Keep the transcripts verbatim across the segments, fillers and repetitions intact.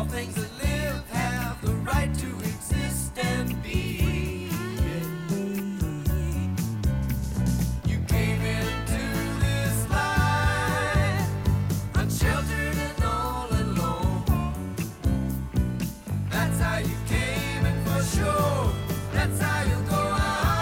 things that live have the right to exist and be. You came into this life unsheltered and all alone. That's how you came, and for sure, that's how you go out.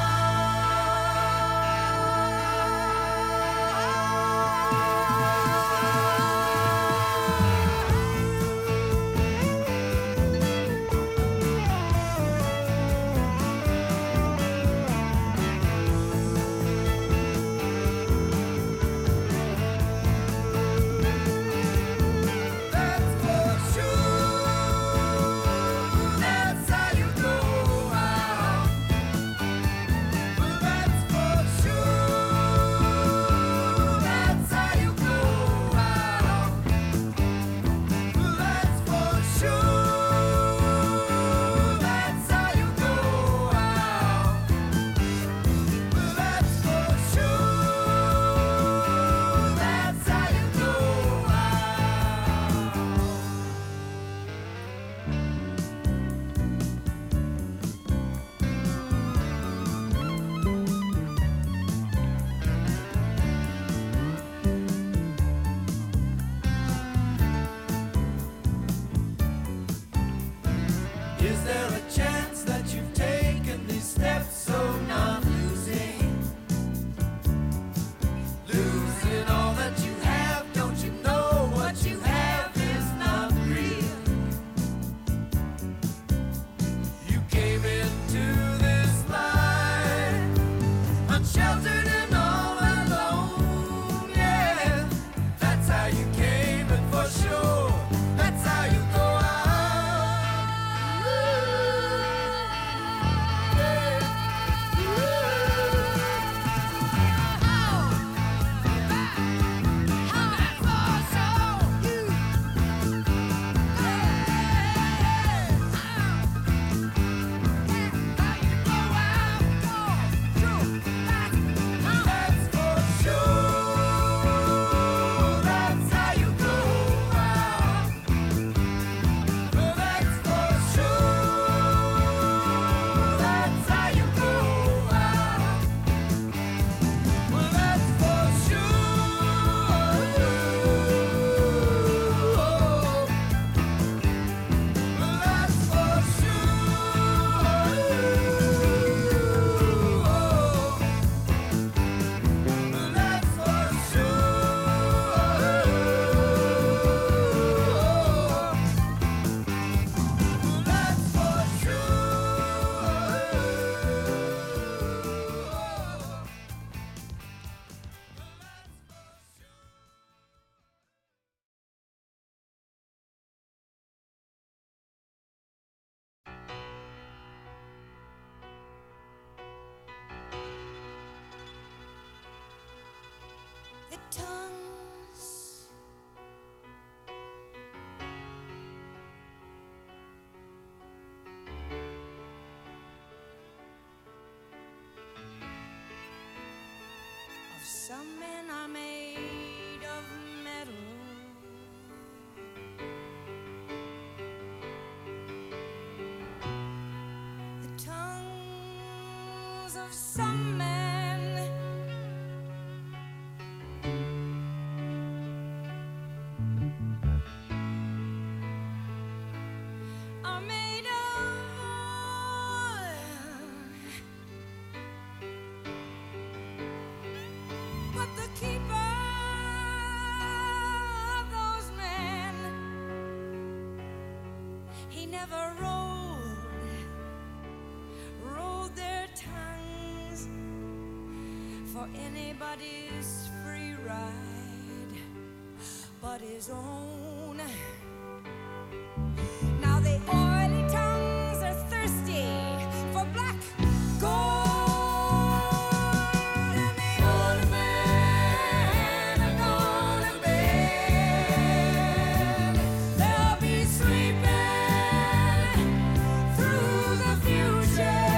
That's for sure. That's how you go out. Well, that's for sure. That's how you go out. Well, that's for sure. That's how you go out. Well, that's for sure. That's how you go out. Is there a chance that you've taken these steps so not losing? Losing all that you have, don't you know what you have is not real? You came into this life unsheltered and all alone, yeah. That's how you came, and for sure, that's how you go out. That's for sure. That's how you go out. Well, that's for sure. That's how you go out. Well, that's for sure. Well, that's for The tongues of some men are made of metal. The tongues of some men are made of oil, but the keeper of those men, he never rolled, rolled their tongues for anybody's free ride but his own. Now the oily tongues are thirsty for black gold, and the old men are gonna bed. They'll be sleeping through the future,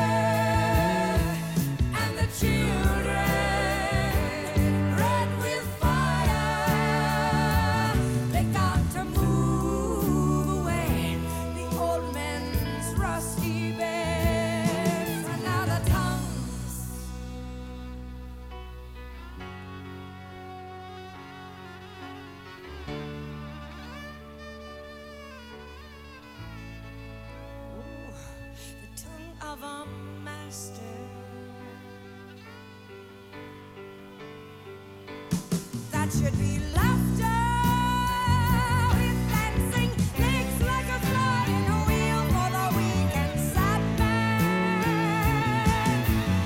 and the children red with fire. They got to move. That should be laughter with dancing legs like a flying wheel for the weak and sad man.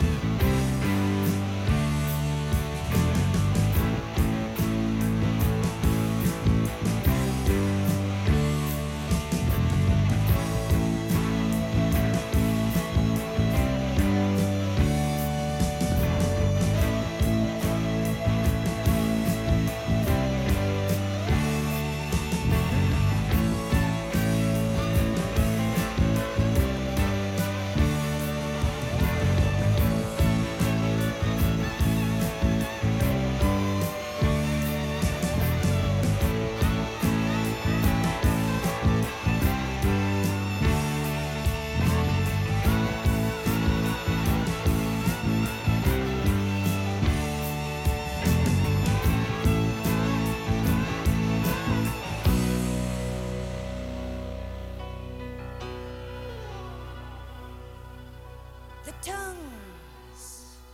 The tongues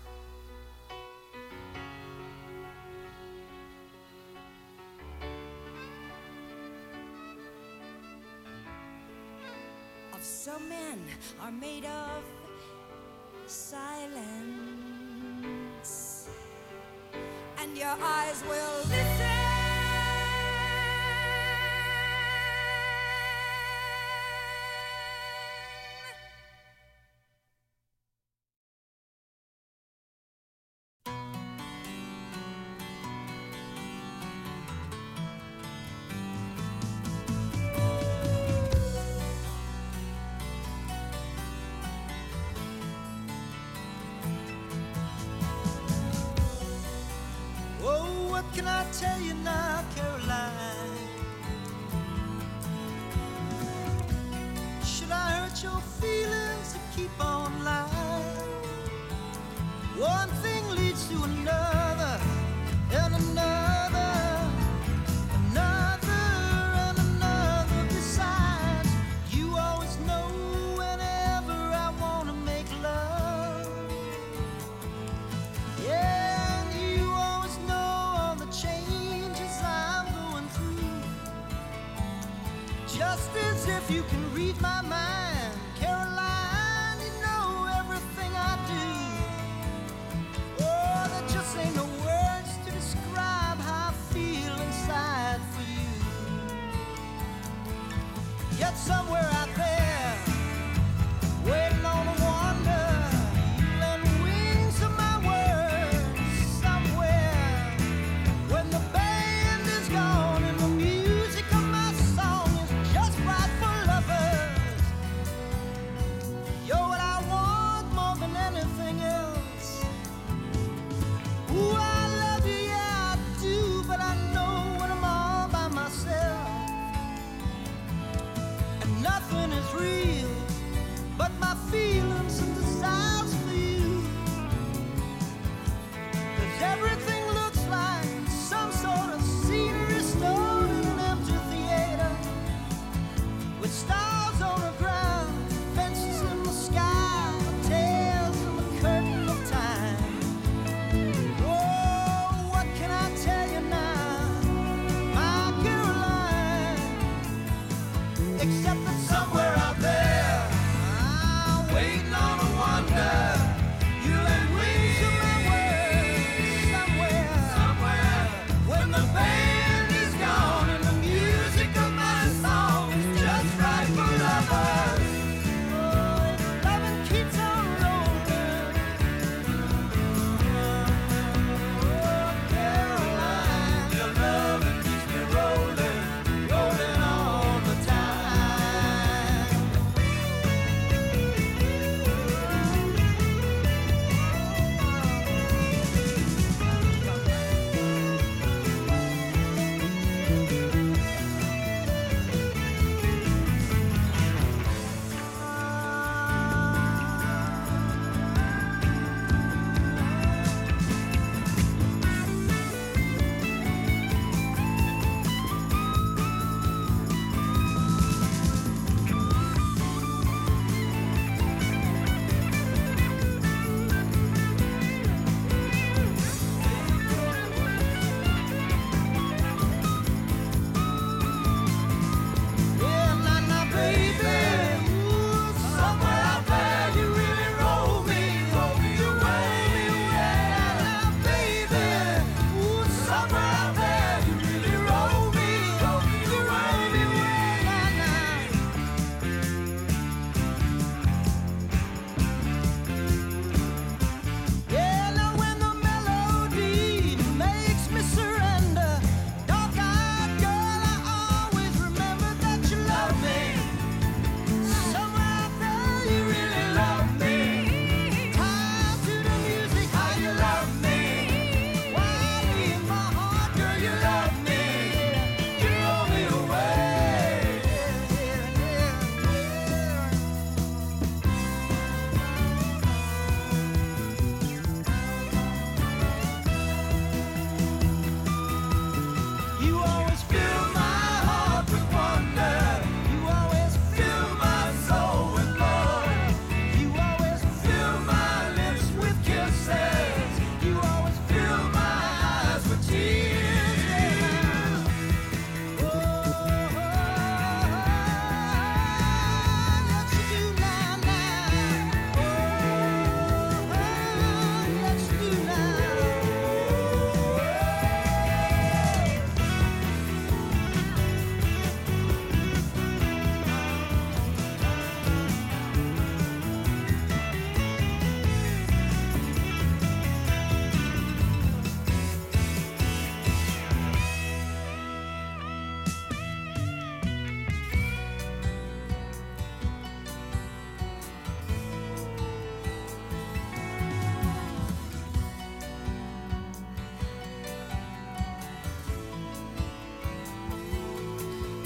of some men are made of silence, and your eyes will listen. Oh, what can I tell you now, Caroline? Should I hurt your feelings to keep on lying? One thing leads to another, and another, another, and another. Besides, you always know whenever I wanna make love. Yeah, and you always know all the changes I'm going through. Just as if you can read my mind, Caroline, you know everything I do. Oh, there just ain't no words to describe how I feel inside for you. Yet somewhere out there, waiting on a wonder, you lend wings to my words. Somewhere, when the band is gone and the music of my song is just right for lovers, you're what I want more than anything else. Ooh, I love you, yeah, I do, but I know when I'm all by myself and nothing is real but my feelings and desires for you. 'Cause everything looks like some sort of scenery stored in an empty theater, with stars on the ground, fences in the sky, tales in the curtain of time. Oh, what can I tell you now, my Caroline? Except that somewhere out there, I'm waiting on a wonder. You lend wings to my words. Somewhere, somewhere, when the band is gone and the music of my song is just right for lovers. Oh, if loving keeps on rolling. Oh, Caroline, your loving keeps me rolling, rolling all the time.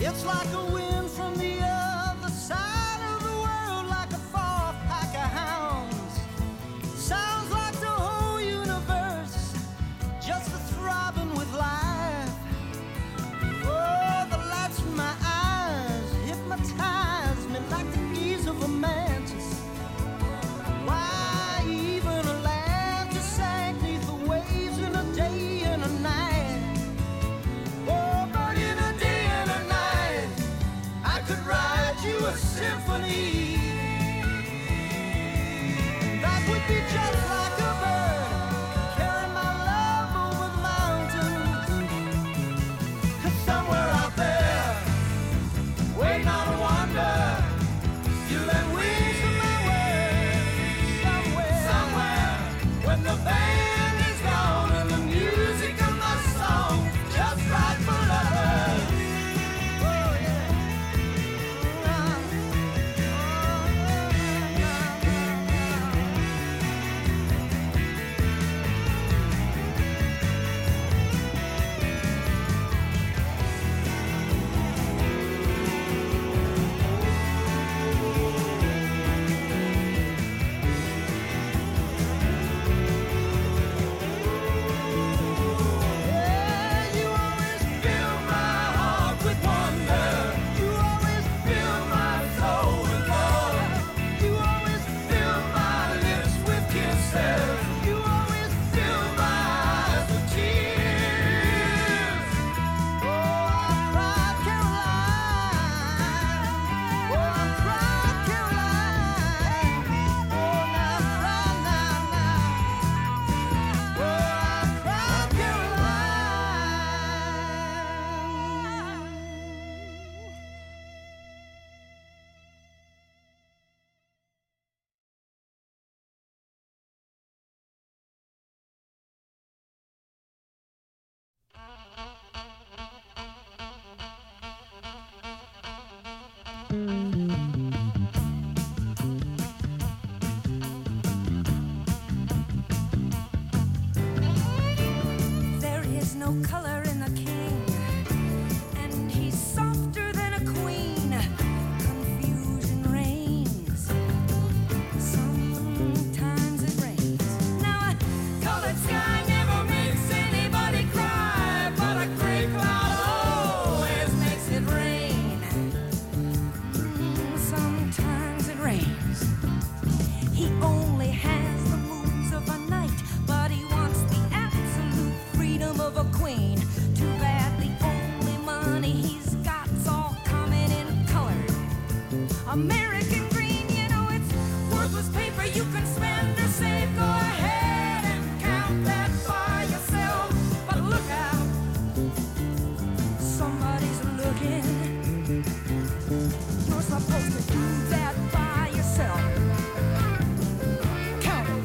It's like a wind from the other side of the world, like a far pack of hounds. Sounds like the whole universe just a throbbing with life. Oh, the lights in my eyes hypnotize me like the gaze of a mantis. Why even a laughter sank neath the waves in a day and a night? Oh, but in a day and a night I could write you a symphony that would be just like a bird carrying my love over the mountains. 'Cause somewhere out there, waiting on a wonder, you lend wings to my words. Somewhere, somewhere, when the band is gone and the music of my song just right for lovers. Oh yeah. Yeah, you always fill my heart with wonder. You always fill my soul with love. You always fill my lips with kisses. You always fill my eyes with tears. Oh, I cried Caroline. Oh, I cried Caroline. Oh, now cry now, now. Oh, I cried Caroline. There is no color in the king, and he's softer than a queen. Confusion reigns. Sometimes it rains. Now a colored sky never makes anybody cry, but a gray cloud always makes it rain. Mm, Sometimes it rains. He only has the moons of a night, but he wants the absolute freedom of a queen. Too bad the only money he's got's all coming in colored American green. You know it's worthless paper you can spend or save. Go ahead and count that by yourself, but look out, somebody's looking. You're supposed to do that by yourself. Count it.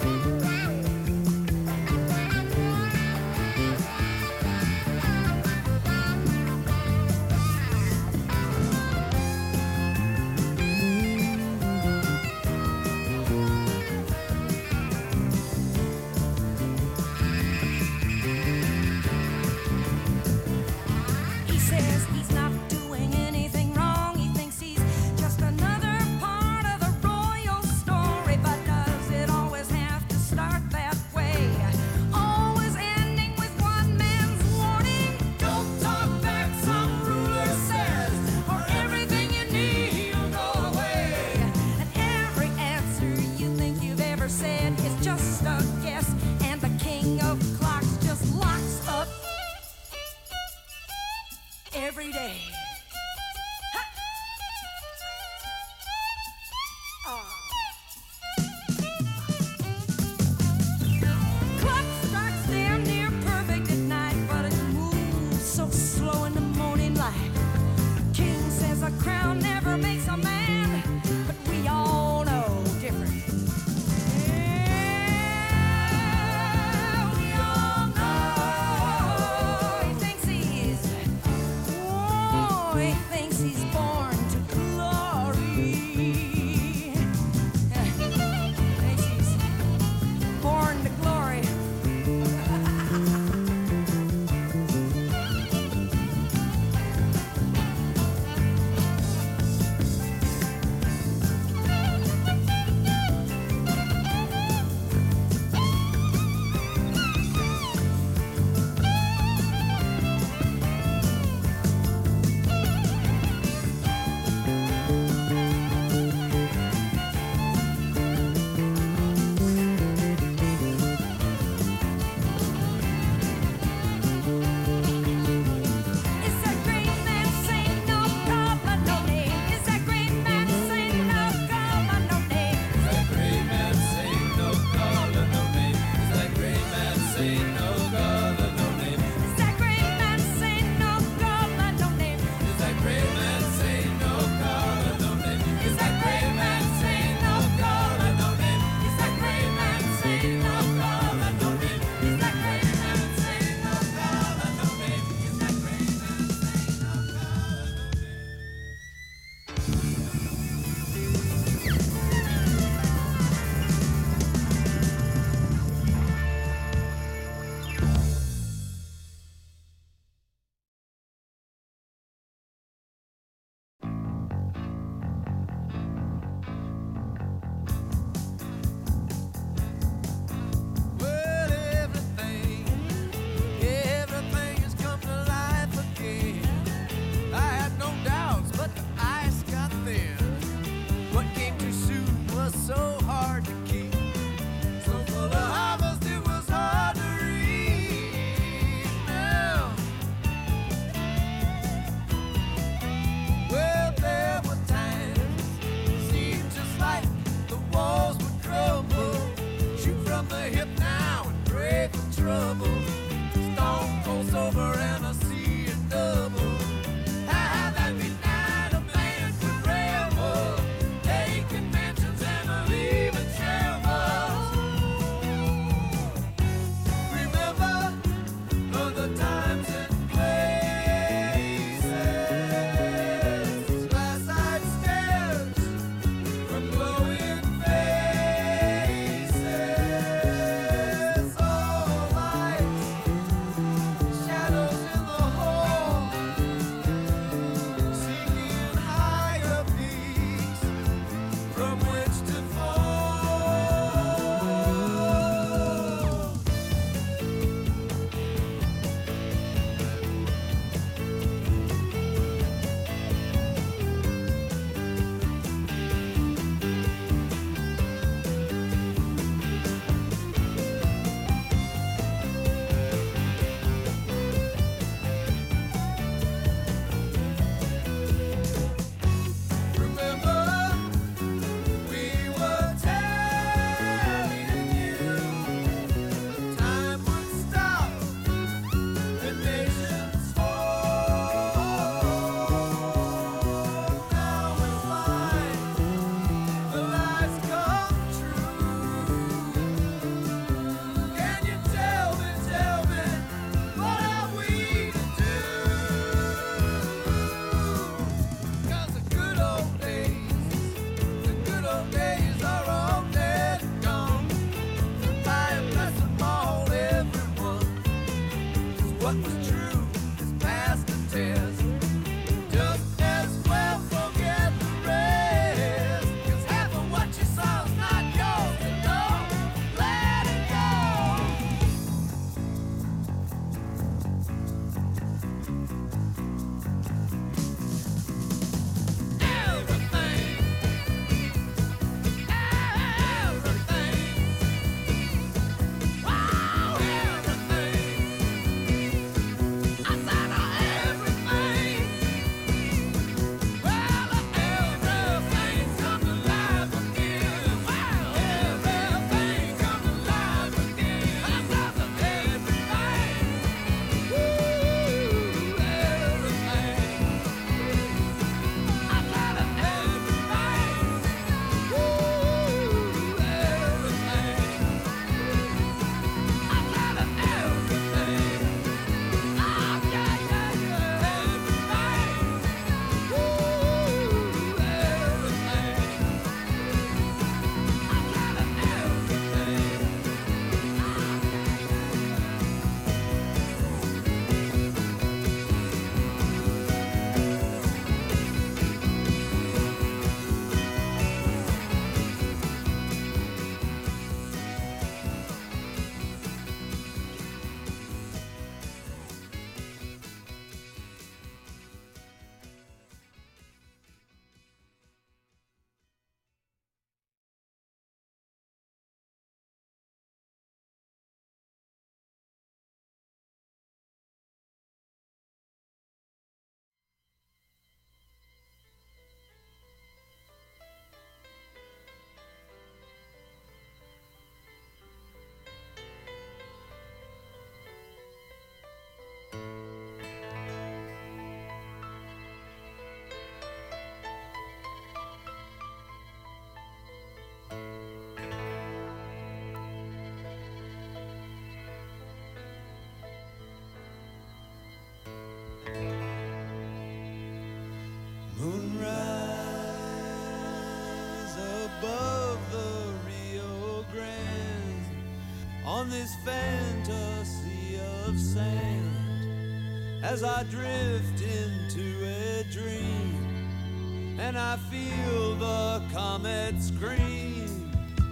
above the Rio Grande on this fantasy of sand as I drift into a dream and I feel the comet scream.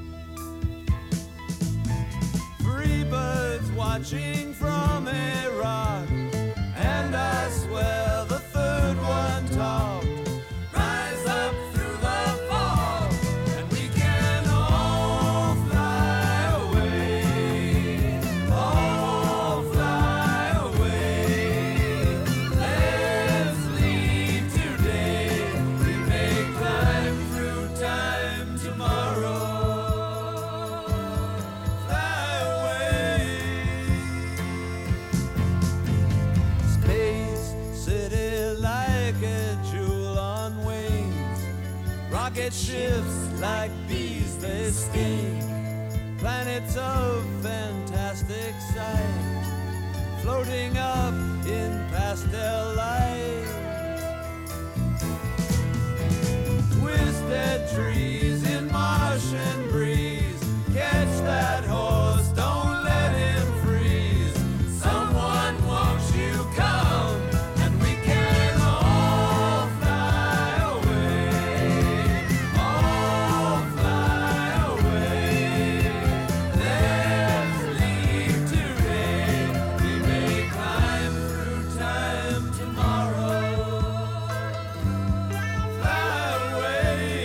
Three birds watching from a rock, and I swear the third one talked. Rise up through the fog, and we can all fly away, all fly away. Let's leave today, we may climb through time tomorrow. Fly away. Space city like a jewel on wings. Rocket ships like bees, they sting. Planets of fantastic sight, floating up in pastel light. Twisted trees in Martian breeze. Catch that horse, don't let him freeze. Someone, won't you come, and we can all fly away, all fly away. Let's leave today, we may climb through time tomorrow. Fly away.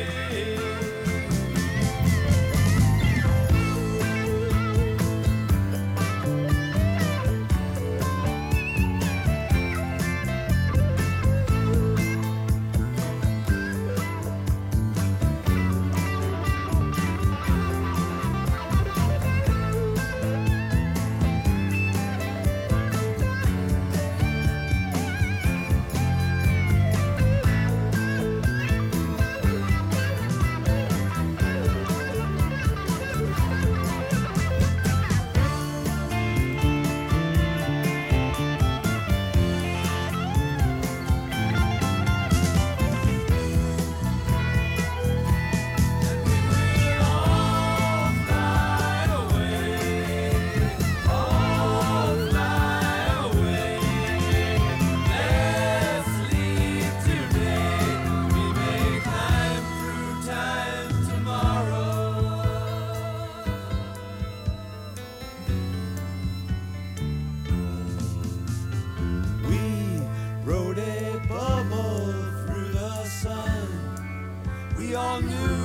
We all knew